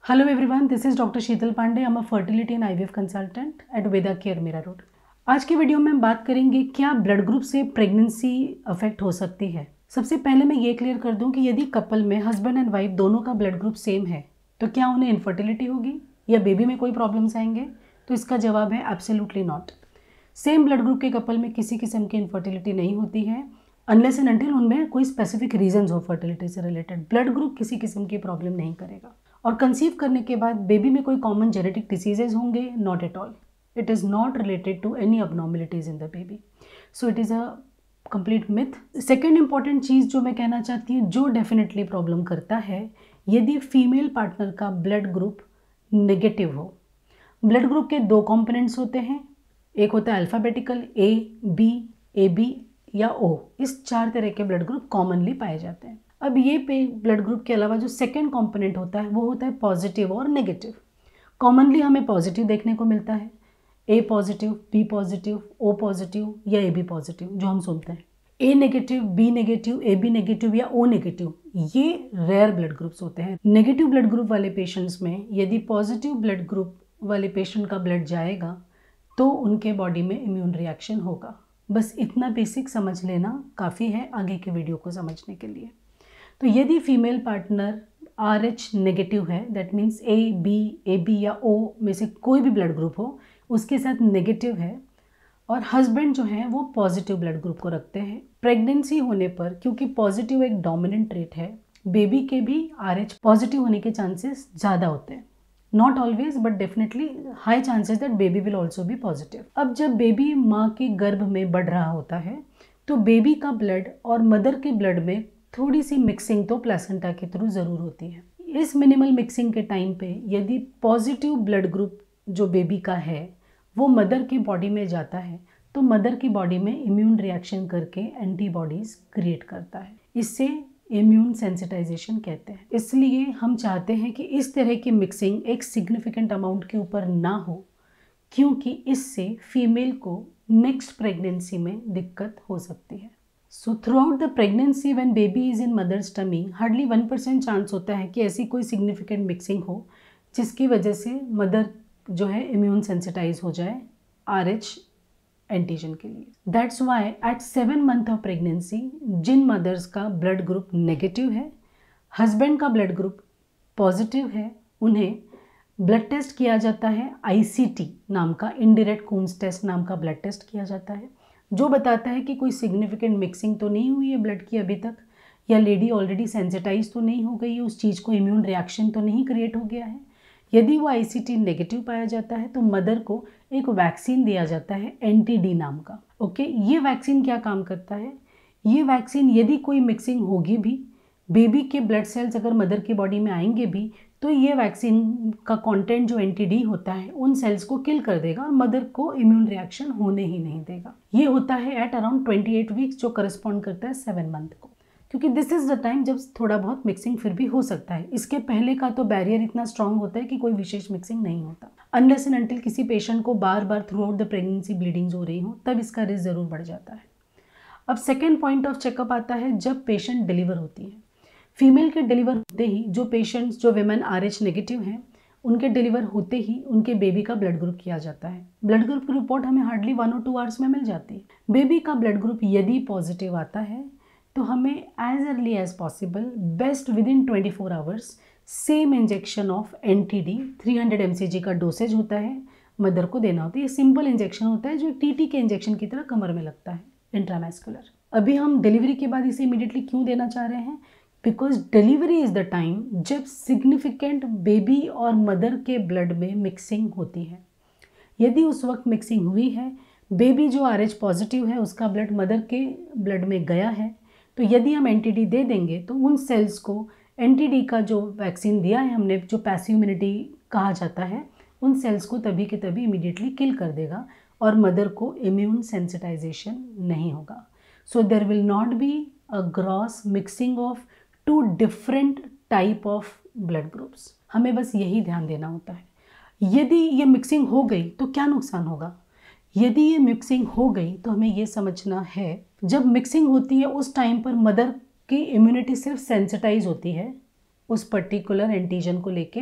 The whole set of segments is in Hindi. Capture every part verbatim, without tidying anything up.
Hello everyone, this is doctor Sheetal Pandey. I'm a fertility and I V F consultant at Veda Care Mira Road. आज की वीडियो में हम बात करेंगे क्या ब्लड ग्रुप से प्रेगनेंसी अफेक्ट हो सकती है. सबसे पहले मैं ये क्लियर कर दूं कि यदि कपल में हस्बैंड एंड वाइफ दोनों का ब्लड ग्रुप सेम है तो क्या उन्हें इनफर्टिलिटी होगी या बेबी में कोई प्रॉब्लम्स आएंगे. तो इसका जवाब है absolutely not. Same blood group के कपल में किसी किस्म की इनफर्टिलिटी नहीं होती है अनलेस एंड अनटिल उनमें कोई स्पेसिफिक रीजंस हो फर्टिलिटी से रिलेटेड. ब्लड ग्रुप किसी किस्म की प्रॉब्लम नहीं करेगा. और कंसीव करने के बाद बेबी में कोई कॉमन जेनेटिक डिसीजेज होंगे? Not at all. It is not related to any abnormalities in the baby. So it is a complete myth. Second important चीज़ जो मैं कहना चाहती हूँ जो डेफिनेटली प्रॉब्लम करता है यदि फीमेल पार्टनर का ब्लड ग्रुप नेगेटिव हो. ब्लड ग्रुप के दो कॉम्पोनेंट्स होते हैं. एक होता है alphabetical A B A B या ओ. इस चार तरह के ब्लड ग्रुप कॉमनली पाए जाते हैं. अब ये पे ब्लड ग्रुप के अलावा जो सेकेंड कंपोनेंट होता है वो होता है पॉजिटिव और नेगेटिव. कॉमनली हमें पॉजिटिव देखने को मिलता है. A positive, B positive, O positive या ए बी पॉजिटिव जो हम सुनते हैं. A negative, B negative, A B negative या ओ नेगेटिव ये रेयर ब्लड ग्रुप्स होते हैं. नेगेटिव ब्लड ग्रुप वाले पेशेंट्स में यदि पॉजिटिव ब्लड ग्रुप वाले पेशेंट का ब्लड जाएगा तो उनके बॉडी में इम्यून रिएक्शन होगा. बस इतना बेसिक समझ लेना काफ़ी है आगे के वीडियो को समझने के लिए. तो यदि female partner R H negative है that means A B A B या ओ में से कोई भी ब्लड ग्रुप हो उसके साथ नेगेटिव है और हस्बैंड जो है वो पॉजिटिव ब्लड ग्रुप को रखते हैं, प्रेगनेंसी होने पर क्योंकि पॉजिटिव एक डोमिनेंट ट्रेट है बेबी के भी आर एच पॉजिटिव होने के चांसेस ज़्यादा होते हैं. Not always but definitely high chances that baby will also be positive. अब जब बेबी माँ के गर्भ में बढ़ रहा होता है तो बेबी का ब्लड और मदर के ब्लड में थोड़ी सी मिक्सिंग तो प्लेसेंटा के थ्रू ज़रूर होती है. इस मिनिमल मिक्सिंग के टाइम पे यदि पॉजिटिव ब्लड ग्रुप जो बेबी का है वो मदर की बॉडी में जाता है तो मदर की बॉडी में इम्यून रिएक्शन करके एंटीबॉडीज़ क्रिएट करता है. इससे इम्यून सेंसिटाइजेशन कहते हैं. इसलिए हम चाहते हैं कि इस तरह की मिक्सिंग एक सिग्निफिकेंट अमाउंट के ऊपर ना हो क्योंकि इससे फीमेल को नेक्स्ट प्रेगनेंसी में दिक्कत हो सकती है. So throughout the pregnancy when baby is in mother's tummy hardly one percent chance होता है कि ऐसी कोई सिग्निफिकेंट मिक्सिंग हो जिसकी वजह से मदर जो है इम्यून सेंसिटाइज हो जाए आर एच एंटीजन के लिए. That's why at seven month of pregnancy जिन मदर्स का ब्लड ग्रुप नेगेटिव है हस्बैंड का ब्लड ग्रुप पॉजिटिव है उन्हें ब्लड टेस्ट किया जाता है. आई सी टी नाम का इनडायरेक्ट कून्स टेस्ट नाम का ब्लड टेस्ट किया जाता है जो बताता है कि कोई सिग्निफिकेंट मिक्सिंग तो नहीं हुई है ब्लड की अभी तक या लेडी ऑलरेडी सेंसिटाइज तो नहीं हो गई है, उस चीज़ को इम्यून रिएक्शन तो नहीं क्रिएट हो गया है. यदि वो आईसीटी नेगेटिव पाया जाता है तो मदर को एक वैक्सीन दिया जाता है एंटी डी नाम का. ओके ये वैक्सीन क्या काम करता है? ये वैक्सीन यदि कोई मिक्सिंग होगी भी बेबी के ब्लड सेल्स अगर मदर की बॉडी में आएंगे भी तो ये वैक्सीन का कंटेंट जो एंटी डी होता है उन सेल्स को किल कर देगा और मदर को इम्यून रिएक्शन होने ही नहीं देगा. ये होता है at around twenty eight weeks जो करस्पॉन्ड करता है सेवन मंथ को क्योंकि दिस इज़ द टाइम जब थोड़ा बहुत मिक्सिंग फिर भी हो सकता है. इसके पहले का तो बैरियर इतना स्ट्रांग होता है कि कोई विशेष मिक्सिंग नहीं होता अनलेस एंड अनटिल किसी पेशेंट को बार बार throughout the pregnancy bleedings हो रही हो तब इसका रिस्क ज़रूर बढ़ जाता है. अब सेकेंड पॉइंट ऑफ चेकअप आता है जब पेशेंट डिलीवर होती है. फीमेल के डिलीवर होते ही जो पेशेंट्स जो विमेन आर एच नेगेटिव हैं उनके डिलीवर होते ही उनके बेबी का ब्लड ग्रुप किया जाता है. ब्लड ग्रुप की रिपोर्ट हमें हार्डली वन और टू आवर्स में मिल जाती है. बेबी का ब्लड ग्रुप यदि पॉजिटिव आता है तो हमें as early as possible best within twenty four hours same injection of anti D three hundred M C G का डोसेज होता है मदर को देना होता है. ये सिंपल इंजेक्शन होता है जो टी टी के इंजेक्शन की तरह कमर में लगता है इंट्रामैस्कुलर. अभी हम डिलीवरी के बाद इसे इमीडिएटली क्यों देना चाह रहे हैं? Because delivery is the time जब सिग्निफिकेंट बेबी और मदर के ब्लड में मिक्सिंग होती है. यदि उस वक्त मिक्सिंग हुई है बेबी जो आर एच पॉजिटिव है उसका ब्लड मदर के ब्लड में गया है तो यदि हम एन टी डी दे देंगे तो उन सेल्स को एन टी डी का जो वैक्सीन दिया है हमने जो पैसिव इम्यूनिटी कहा जाता है उन सेल्स को तभी के तभी इमीडिएटली किल कर देगा और मदर को इम्यून सेंसिटाइजेशन नहीं होगा. So there will not be a gross mixing of two different type of blood groups. हमें बस यही ध्यान देना होता है. यदि ये मिक्सिंग हो गई तो क्या नुकसान होगा? यदि ये मिक्सिंग हो गई तो हमें ये समझना है जब मिक्सिंग होती है उस टाइम पर मदर की इम्यूनिटी सिर्फ सेंसिटाइज होती है उस पर्टिकुलर एंटीजन को लेके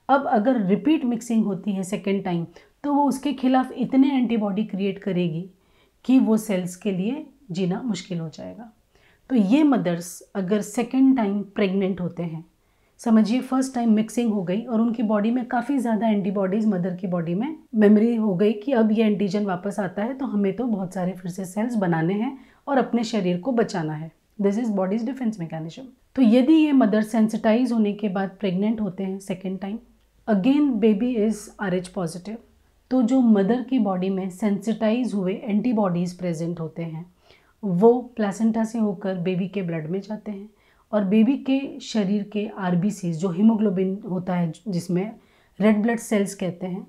अब अगर रिपीट मिक्सिंग होती है सेकेंड टाइम, तो वो उसके खिलाफ इतने एंटीबॉडी क्रिएट करेगी कि वो सेल्स के लिए जीना मुश्किल हो जाएगा। तो ये मदर्स अगर सेकेंड टाइम प्रेग्नेंट होते हैं, समझिए फर्स्ट टाइम मिक्सिंग हो गई और उनकी बॉडी में काफ़ी ज़्यादा एंटीबॉडीज़, मदर की बॉडी में मेमोरी हो गई कि अब ये एंटीजन वापस आता है तो हमें तो बहुत सारे फिर से सेल्स बनाने हैं और अपने शरीर को बचाना है। This is body's defence mechanism. तो यदि ये मदर सेंसिटाइज होने के बाद प्रेग्नेंट होते हैं second time, again baby is R H positive, तो जो मदर की बॉडी में सेंसिटाइज हुए एंटीबॉडीज़ प्रेजेंट होते हैं वो प्लेसेंटा से होकर बेबी के ब्लड में जाते हैं और बेबी के शरीर के आरबीसीज, जो हीमोग्लोबिन होता है जिसमें रेड ब्लड सेल्स कहते हैं,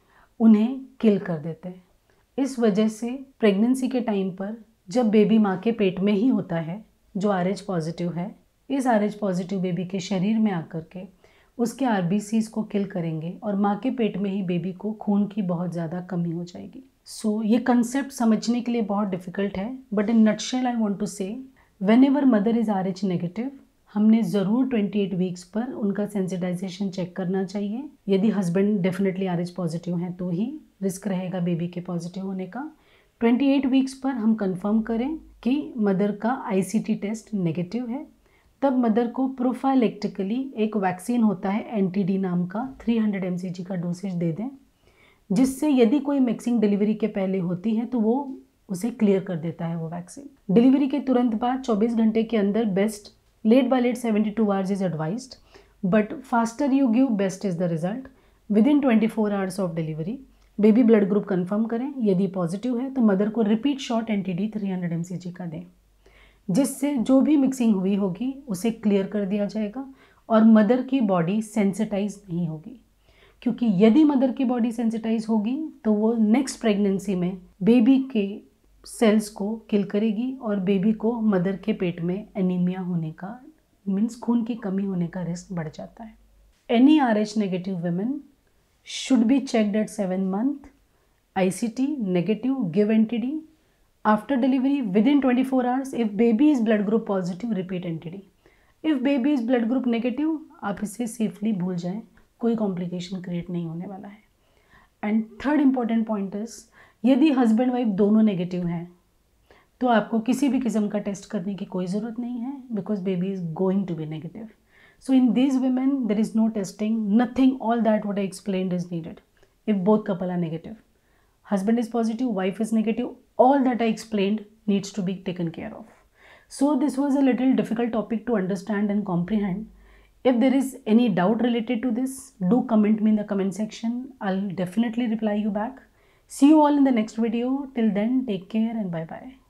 उन्हें किल कर देते हैं। इस वजह से प्रेगनेंसी के टाइम पर जब बेबी माँ के पेट में ही होता है जो आर एच पॉजिटिव है, इस आर एच पॉजिटिव बेबी के शरीर में आकर के उसके आरबीसीज को किल करेंगे और माँ के पेट में ही बेबी को खून की बहुत ज़्यादा कमी हो जाएगी। सो so, ये कंसेप्ट समझने के लिए बहुत डिफ़िकल्ट है, but in nutshell I want to say whenever mother is R H negative, हमने ज़रूर अट्ठाईस वीक्स पर उनका सेंसिटाइजेशन चेक करना चाहिए। यदि husband definitely R H positive हैं तो ही रिस्क रहेगा बेबी के पॉजिटिव होने का। अट्ठाईस वीक्स पर हम कंफर्म करें कि मदर का I C T test negative है, तब मदर को प्रोफाइलेक्टिकली एक वैक्सीन होता है एन टी डी नाम का, तीन सौ एम सी जी का डोसेज दे दें, जिससे यदि कोई मिक्सिंग डिलीवरी के पहले होती है तो वो उसे क्लियर कर देता है वो वैक्सीन। डिलीवरी के तुरंत बाद चौबीस घंटे के अंदर बेस्ट, लेट बाय लेट बहत्तर hours is advised, but faster you give best is the result. Within चौबीस hours of delivery baby blood group confirm करें, यदि पॉजिटिव है तो मदर को repeat shot anti D तीन सौ एम सी जी का दें, जिससे जो भी मिक्सिंग हुई होगी उसे क्लियर कर दिया जाएगा और मदर की बॉडी सेंसिटाइज नहीं होगी। क्योंकि यदि मदर की बॉडी सेंसिटाइज होगी तो वो नेक्स्ट प्रेगनेंसी में बेबी के सेल्स को किल करेगी और बेबी को मदर के पेट में एनीमिया होने का, मीन्स खून की कमी होने का रिस्क बढ़ जाता है। Any R H negative women should be checked at seven month, I C T negative, give anti D. After delivery within twenty four hours, if baby is blood group positive, repeat anti D. If baby is blood group negative, आप इसे सेफली भूल जाएं, कोई कॉम्प्लिकेशन क्रिएट नहीं होने वाला है। And third important point is, यदि हस्बैंड वाइफ दोनों नेगेटिव हैं तो आपको किसी भी किस्म का टेस्ट करने की कोई ज़रूरत नहीं है, because baby is going to be negative. So in this women there is no testing, nothing, all that what I explained is needed if both couple are negative. Husband is positive, wife is negative, all that I explained needs to be taken care of. So this was a little difficult topic to understand and comprehend. If there is any doubt related to this, do comment me in the comment section. I'll definitely reply you back. See you all in the next video. Till then, take care and bye bye.